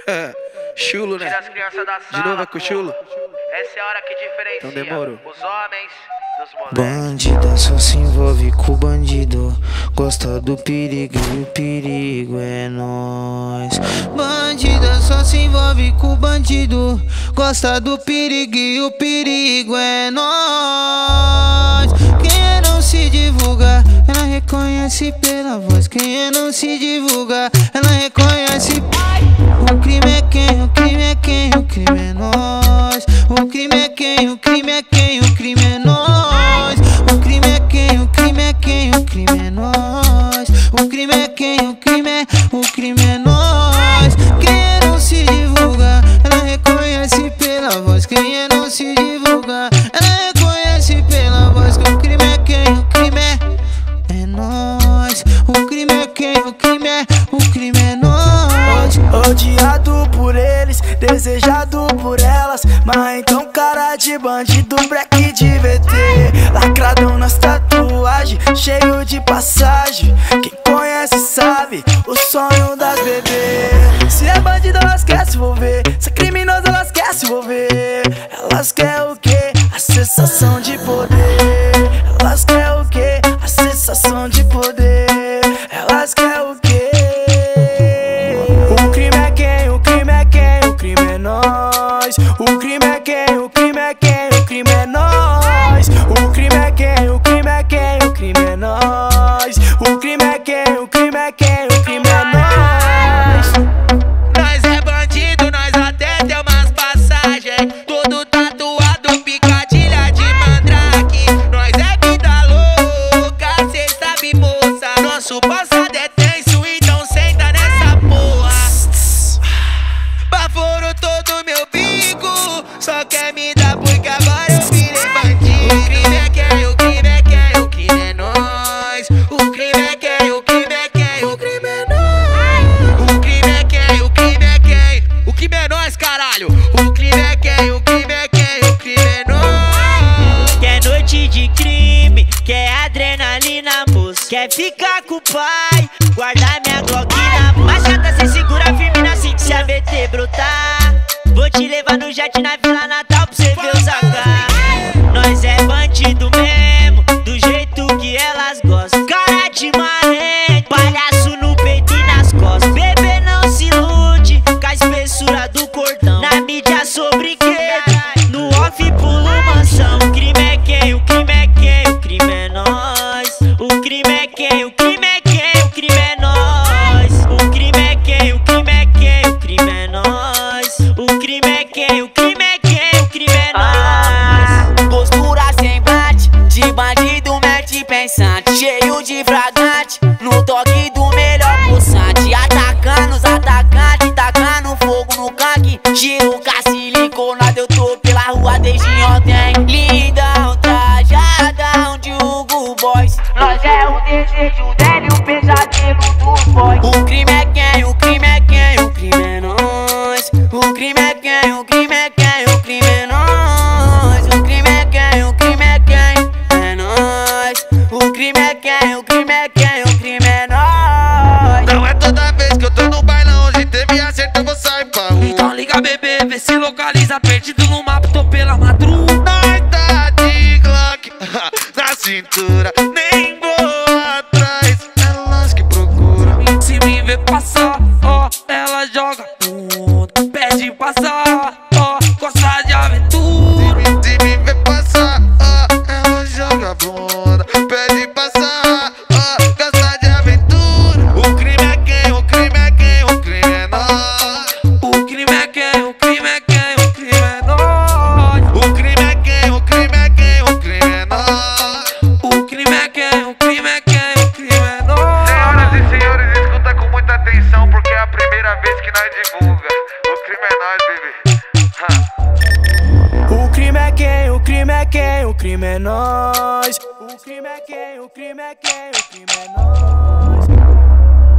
Chulo, né? De novo é com o chulo? Essa é a hora que diferencia Então demorou. os homens dos moleques. Bandida só se envolve com o bandido, gosta do perigo e o perigo é nós. Bandida só se envolve com o bandido, gosta do perigo e o perigo é nós. Quem não se divulga, ela reconhece pela voz. Quem não se divulga, ela reconhece. O crime é quem, o crime é quem, o crime é nós. O crime é quem, o crime é quem, o crime é nós. O crime é quem, o crime é quem, o crime é nós. O crime é quem, o crime é nós. Quem não se divulga, ela reconhece pela voz. Quem não se divulga, ela reconhece pela voz. Que o crime é quem, o crime é nós. O crime é quem, o crime é nós. Odiado por eles, desejado por elas, mas então cara de bandido, break de VT. Lacradão nas tatuagens, cheio de passagem. Quem conhece sabe o sonho das bebês. Se é bandido elas querem se envolver, se é criminoso elas querem se envolver. Elas querem o quê? A sensação de poder. Elas querem o quê? A sensação de poder. Elas querem o quê? O crime é quem, o crime é quem, o crime é nós. O crime é quem, o crime é quem, o crime é nós. O crime é quem, o crime é quem, o crime é nós. O crime é quem, o crime é quem, o crime é nós. Nós é bandido, nós até tem umas passagens. Todo tatuado, picadilha de mandrake. Nós é vida louca, cê sabe, moça. Nosso passado é tenso, então senta nessa porra. Baforou todo meu bico, só quer me dar porque agora eu virei bandido. O crime é quem, o crime é quem, o crime é nós. O crime é quem, o crime é quem, o crime é nós. O crime é quem, o crime é quem, o crime é nós, caralho. O crime é quem, o crime é quem, o crime é nós. Quer noite de crime, quer adrenalina, moço. Quer ficar com o pai, guardar minha Glock na machata, cê segura firme na cinta. Se a VT brotar, vou te levar no jet na Vila Natal pra cê ver os AK. Nós é bandido mesmo, do jeito que elas gostam. Cara de marrento, palhaço no peito e nas costas. Bebê não se ilude com a espessura do cordão. Na mídia sou brinquedo, no off pulo mansão. O crime é quem, o crime é quem, o crime é nós. O crime é quem, o crime é quem, o crime é nós. O crime é quem, o crime é quem, o crime é nós. O crime é quem, o crime é quem, o crime é nós. Postura semblante, de bandido mete pensante, cheio de fragante, no toque do melhor pulsante. Atacando os atacantes, tacando fogo no canque. Giro siliconado, eu tô pela rua desde ontem. Lindão, trajadão de Hugo Boys. Nós é o desejo dele, o pesadelo dos boys. O crime é quem, o crime é quem, o crime é nós. O crime é quem, o crime é quem, o crime é nós. O crime é quem, o crime é quem, é nós. O crime é quem, o crime é quem, o crime é nós. Não é toda vez que eu tô no bailão, onde teve acerto eu vou sair pra rua. Então liga bebê, vê se localiza, perdido no mapa, tô pela madruga. Nós tá de Glock na cintura, nem vou atrás, elas que procuram. Se me vê passar, ó, ela joga tudo. Pede passar, ó, gosta de aventura. Se me vê passar, ó, ela joga bunda. Pede passar, ó, gosta de aventura. O crime é quem, o crime é quem, o crime é nós. O crime é quem, o crime é quem, o crime é nós. O crime é quem, o crime é quem, o crime é nós. O crime é quem, o crime é quem, o crime é nós. Senhoras e senhores, escuta com muita atenção, porque é a primeira vez que nós divulga. O crime é nós, bebê. O crime é quem, o crime é quem, o crime é nós. O crime é quem, o crime é quem, o crime é nós.